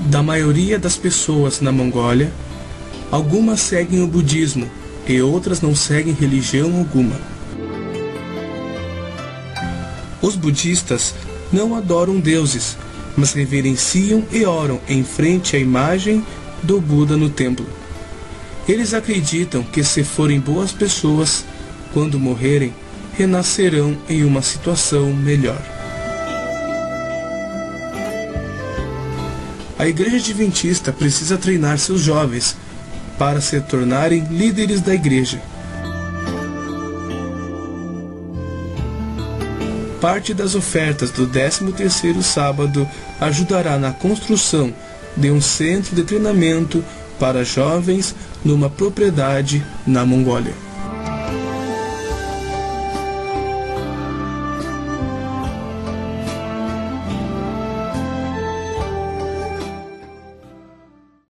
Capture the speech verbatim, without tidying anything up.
Da maioria das pessoas na Mongólia, algumas seguem o budismo e outras não seguem religião alguma. Os budistas não adoram deuses, mas reverenciam e oram em frente à imagem do Buda no templo. Eles acreditam que, se forem boas pessoas, quando morrerem, renascerão em uma situação melhor. A Igreja Adventista precisa treinar seus jovens para se tornarem líderes da igreja. Parte das ofertas do décimo terceiro sábado ajudará na construção de um centro de treinamento para jovens numa propriedade na Mongólia.